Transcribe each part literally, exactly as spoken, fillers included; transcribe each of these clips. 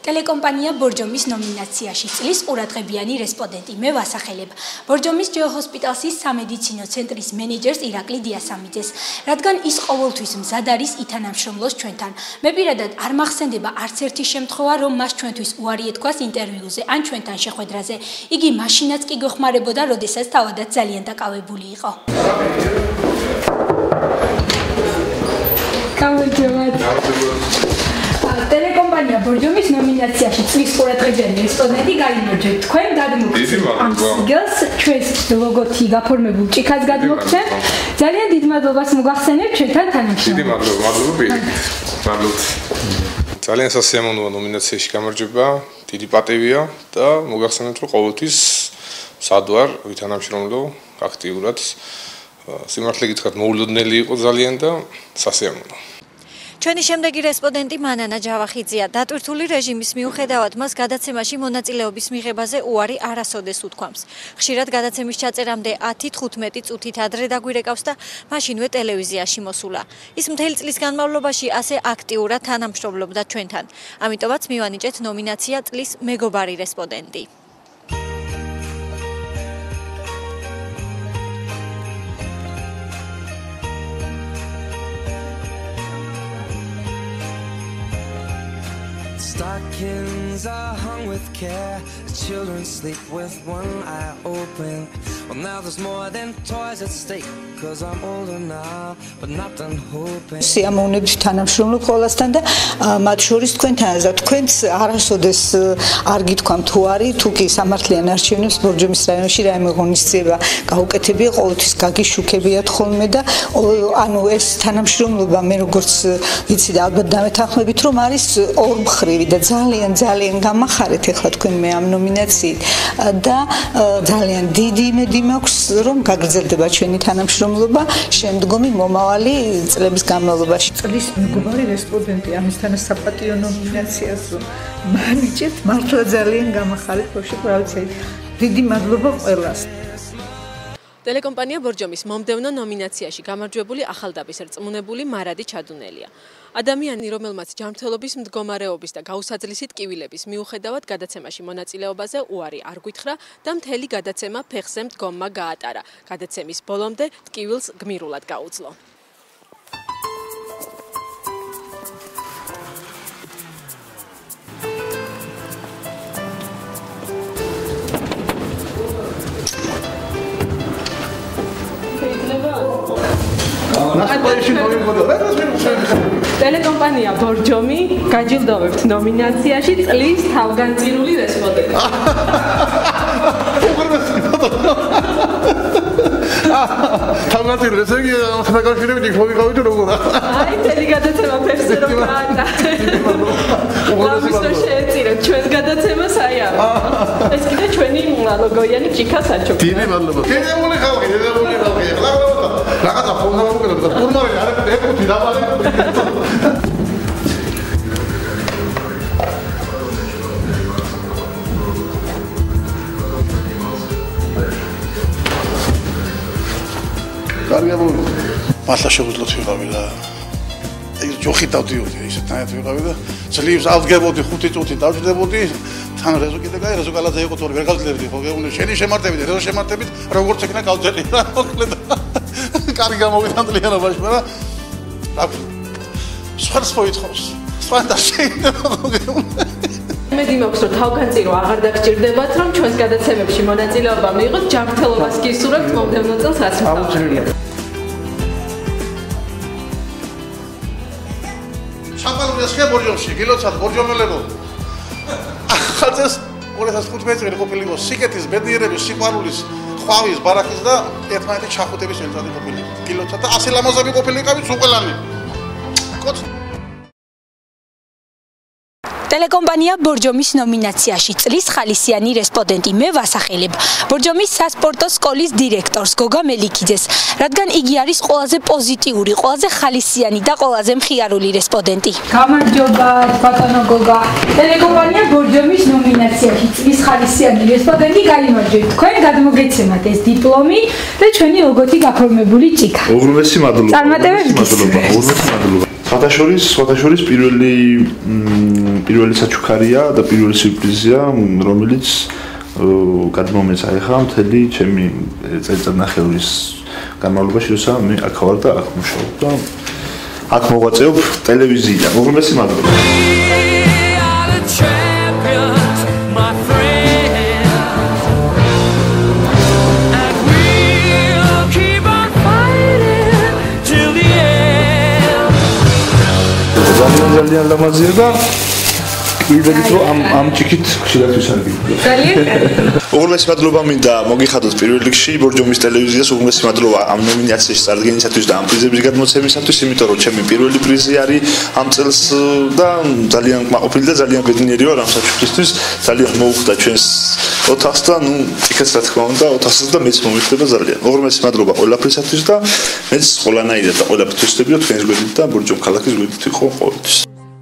Ტელეკომპანია ბორჯომის ნომინაციაში წლის ყურადღებიანი რესპონდენტი მე ვასახელებ. ბორჯომის ჯეოჰოსპიტალსის სამედიცინო ცენტრის მენეჯერს ირაკლი დიასამიძეს, რადგან ის ყოველთვის მზად არის ითანამშრომლოს ჩვენთან. მე პირადად არ მახსენდება არც ერთი შემთხვევა, რომ მას ჩვენთვის უარი ეთქვას ინტერვიუზე ან ჩვენთან შეხვედრაზე. იგი მაშინაც კი გვეხმარებოდა, როდესაც თავადაც ძალიან დაკავებული იყო. Ტელეკომპანია ბორჯომის ნომინაციაში წლის ყურადღებიანი რესპონდენტი გაიმარჯვეთ. თქვენ გადმოგცემთ ამ სიგელს, ჩვენს ლოგოთი გაფორმებულ ჭიქას გადმოგცემთ. ძალიან დიდ მადლობას მოგახსენებთ ჩვენთან თანამშრომლობაზე. დიდი მადლობა, მადლობა. მადლობა. ძალიან სასიამოვნოა ნომინაციაში გამარჯვება, დიდი პატივია და მოგახსენებთ, რომ ყოველთვის სად ვარ ვითანამშრომლო აქტიურად. სიმართლე გითხრათ, მოულოდნელი იყო ძალიან და სასიამოვნო. ჩვენი შემდეგი რესპონდენტი მანანა ჯავახიძეა. დატვირთული რეჟიმის მიუხედავად მას გადაცემაში მონაწილეობის მიღებაზე უარი არასოდეს უთქვამს. ხშირად გადაცემის ჩაწერამდე ათი თხუთმეტი წუთით ადრე დაგვირეკავს და მაშინვე ტელევიზიაში მოსულა. ის მთელი წლის განმავლობაში ასე აქტიურად თანამშრომლობდა ჩვენთან. ამიტომაც მივანიჭეთ ნომინაცია წლის მეგობარი რესპონდენტი. Stockings are hung with care. The children sleep with one eye open. Well, now there's more than toys at stake. Cause I'm older now, but not done hoping. Siamonebs თანამშრომლობ ყველასთან და მათ შორის თქვენთანაც და თქვენც არასოდეს არ გითქვამ თუ არის თუ კი სამართლიან არჩევნებს ბორჯომის რაიონში რაიმე ღონისძიება გაუკეთებია, ყოველთვის გაგიშუქებიათ ხოლმე და ანუ ეს თანამშრომლობა მე როგორც ვიცი და ალბათ დამეთანხმებით რომ არის ორმხრივი და ძალიან ძალიან გამახარეთ ახლა თქვენ მე ამ ნომინაციით და ძალიან დიდი იმედი მაქვს რომ გაგრძელდება ჩვენი თანამშრომლობა შემდგომი მომავალი წლების განმავლობაში. წლის მეგობარი რესპონდენტი ამისთანა საპატიო ნომინაციას მანიჭებთ მართლა ძალიან გამახარეთ ბავშვი პროვინციით. დიდი მადლობა ყველას. ტელეკომპანია ბორჯომის მომდევნო ნომინაციაში გამარჯვებული ახალდაბის რწმუნებული მარადი ჩადუნელია. ადამიანი, რომელმაც ჯანმრთელობის მდგომარეობის და გაუსაძლისი ტკივილების მიუხედავად გადაცემაში მონაწილეობაზე უარი არ გვითხრა და მთელი გადაცემა ფეხზე მდგომმა გაატარა. გადაცემის ბოლომდე ტკივილს გმირულად გაუძლო. ტელეკომპანია ბორჯომი გაჯილდოვებთ ნომინაციაში წლის თავგანწირული რესპონდენტი. თავგანწირული, ესე იგი საკავშირებით იქ მოვიყავით როგორ? აი, მთელი გადაცემა ფეხზე რომ გაატარა. უბრალოდ შეეწირეთ ჩვენს გადაცემას აი ამ. ეს კიდე ჩვენი ლოგოიანი ჭიქა საჩუქრა. დიდი მადლობა. დედებული ხალხი, დედებული ხალხი. რაღაცა ფონდა მოგეკეთეთ და ფორმალი არ ეკუთი დავალი. კარგია, მართლა შეგვიძლიათ ვიყავი და ეს ჯოხი დავდიოდი, ისე თანაც ვიყავი და ძლივს ავდგებოდი ხუთი წუთი დავჯდებოდი, თან რეზო კიდე გაი რეზო კალაძე იყო თორე ვერ გავძლებდი ხო გეუბნე შენი შემარტებით რეზო შემარტებით როგორც ეკნა გავძელი რა მოკლედ კარგი გამოვიდა მთლიანობაში მაგრამ აქ სხვას მოითხოვს სხვა და შეიძლება ხო გეუბნე იმედი მაქვს რომ თავგანწირო აღარ დაგჭირდებათ რომ ჩვენს გადაცემებში მონაწილეობა მიიღოთ ჯანმრთელობას გისურვებთ მომდევნო წელს რაც აუცილებლად შამპანურია ხე ბორჯომში გილოცავთ ბორჯომელებო ახალწელს ორი ათას თხუთმეტი წელი ყოფილიყო სიკეთის ბედნიერების სიყვარულის ხვავის ბარახის და ერთმანეთის ჩახუტების ერთად ყოფილიყო გილოცავთ და ასე ლამაზები ყოფილიყავით უყელანი კოც ტელეკომპანია ბორჯომის ნომინაციაში წლის ხალისიანი რესპონდენტი მე ვასახელებ ბორჯომის სასპორტო სკოლის დირექტორს გოგა მელიქიძეს, რადგან იგი არის ყველაზე პოზიტიური, ყველაზე ხალისიანი და ყველაზე მხიარული რესპონდენტი. გამარჯობა, ბატონო გოგა. ტელეკომპანია ბორჯომის ნომინაციაში წლის ხალისიანი რესპონდენტი გაიმარჯვეთ. თქვენ გადმოგეცემათ ეს დიპლომი და ჩვენი ლოგოთი გაფორმებული ჭიქა. უღრმესი მადლობა. წარმატებები. მადლობა, უღრმესი მადლობა. სხვათა შორის, სხვათა შორის პირველი პირველი საჩუქარია და პირველი სიურპრიზია, რომელიც გადმომეცა ახლა მთელი ჩემი წელიწადნახევრის განმავლობაში, როცა მე აქ ვარ და აქ მუშაობ და აქ მოღვაწეობ ტელევიზიიდან. უღრმესი მადლობა. ძალიან ლამაზია და ვიდეო რომ ამ ამ ჩიქით ხშირად ვისარგებლობ. ძალიან უღრმესი მადლობა მინდა მოგიხადოთ პირველ რიგში ბორჯომის ტელევიზიას, უღრმესი მადლობა ამ ნომინაციის წარდგენისათვის და ამ პრიზების გადმოცემისათვის, იმიტომ რომ ჩემი პირველი პრიზი არის ამ წელს და ძალიან მაყოფილი და ძალიან ბედნიერი ვარ ამ საჩუქრისთვის. ძალიან მოუხდა ჩვენს ოთახს და ნუ იქაც რა თქმა უნდა ოთახსაც და მეც მომიხდება ძალიან. უღრმესი მადლობა ყველაფრისათვის და მეც ყველანაირად და ყველაფრით ვსწრებიო თქვენს გვერდით და ბორჯომ ქალაქის გვერდით ვიყო ყოველთვის.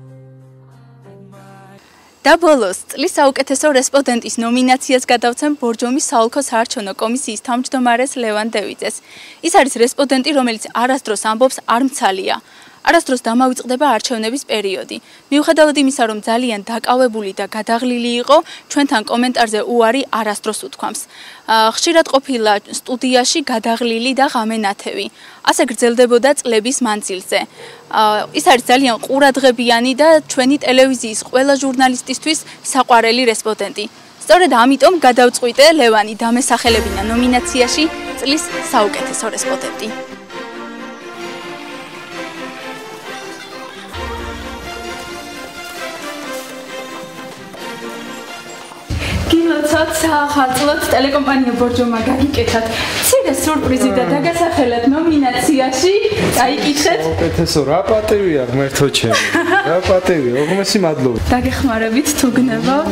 და ბოლოს წლის საუკეთესო რესპონდენტის ნომინაციას გადავცემ ბორჯომის საოლქო საარჩევნო კომისიის თავმჯდომარეს ლევან დევიძეს. ის არის რესპონდენტი, რომელიც არასდროს ამბობს არ მცალია. არასდროს დამავიწყდება არჩევნების პერიოდი. მიუხედავად იმისა, რომ ძალიან დაკავებული და გადაღლილი იყო, ჩვენთან კომენტარზე უარი არასდროს უთქვამს. ხშირად ყოფილა სტუდიაში გადაღლილი და ღამენათევი. ასე გრძელდებოდა წლების მანძილზე. ის არის ძალიან ყურადღებიანი და ჩვენი ტელევიზიის ყველა ჟურნალისტისთვის საყვარელი რესპონდენტი. სწორედ ამიტომ გადავწყვიტე ლევანი დამესახელებინა ნომინაციაში წლის საუკეთესო რესპონდენტი. გილოცოთ საახალწლოდ ტელეკომპანია ბორჯომა გაგიკეთათ მცირე სიურპრიზი და დაგასახელეთ ნომინაციაში წაიკითხეთ. საუკეთესო რა პატივია ღმერთო ჩემი. რა პატივია, უღრმესი მადლობა. დაგეხმარებით თუ გნებავთ.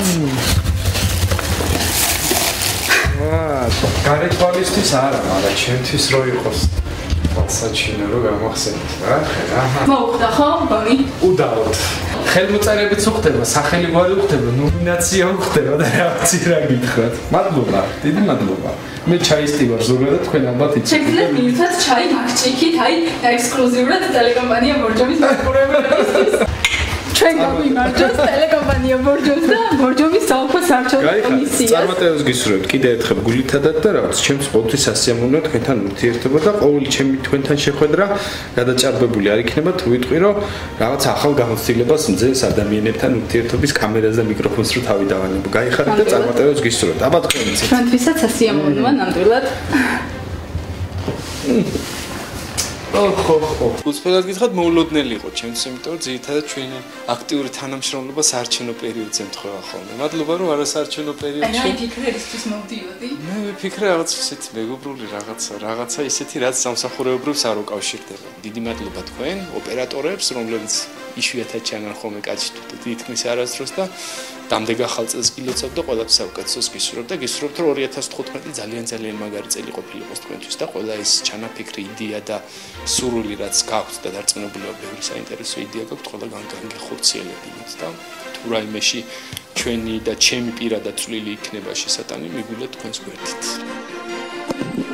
აა, გარეთვალისთვის არა, მაგრამ ჩემთვის რო იყოს საჩინო რო გამახსენეთ რა. მოუხდა ხო, ბონი? უდაოდ. ხელმოწერებიც უხდება, სახელი გვარი უხდება, ნომინაცია უხდება და რაღაც რა გითხრათ. მადლობა, დიდი მადლობა. მე ჩაისტი ვარ ზოგადად თქვენ ალბათ იცით. შეგიძლიათ მიიღოთ ჩაი მარჭიქით, აი ექსკლუზიურად ტელეკომპანია ბორჯომის მაყურებლებისთვის. ჩვენ გამიმარჯვეს ტელეკომპანია ბორჯომს და ბორჯომის საოლქო საარჩევნო კომისიას. წარმატებებს გისურვებთ კიდე ერთხელ გულითადად და რაღაც ჩემს ყოველთვის სასიამოვნოა თქვენთან ურთიერთობა და ყოველი ჩემი თქვენთან შეხვედრა გადაჭარბებული არ იქნება თუ ვიტყვი რომ რაღაც ახალ გამოცდილებას მძენს ადამიანებთან ურთიერთობის კამერას და მიკროფონს რო თავი დავანებო. გაიხარეთ და წარმატებებს გისურვებთ. აბა თქვენ იცით. ჩვენთვისაც სასიამოვნოა ნამდვილად. ოხ ოხ ოხ. უცბად გითხრათ მოულოდნელი იყო ჩემთვის, იმიტომ რომ ძირითადად ჩვენი აქტიური თანამშრომლობა საარჩევნო პერიოდზე ემთხვევა ხოლმე. მადლობა რომ არა საარჩევნო პერიოდში. აი ფიქრერისთვის მოვდიოდი. მე ვიფიქრე რაღაც ისეთი მეგობრული რაღაცა, რაღაცა ისეთი რაც სამსახურეობრივს არ უკავშირდება. დიდი მადლობა თქვენ ოპერატორებს, რომლებიც იშვიათად ჩანან ხოლმე კაცი თუ თითქმის არასდროს და დამდეგ ახალ წელს გილოცავ და ყველაფერს საუკეთესოს გისურვებ და გისურვებთ რომ ორი ათას თხუთმეტი ძალიან ძალიან მაგარი წელი ყოფილიყოს თქვენთვის და ყველა ეს ჩანაფიქრი იდეა და სურვილი რაც გაქვთ და დარწმუნებულება ბევრი საინტერესო იდეა გაქვთ ყველა განგეხორციელებინოთ და თუ რაიმეში ჩვენი და ჩემი პირადად წვლილი იქნება შესატანი მიგულეთ თქვენს გვერდით.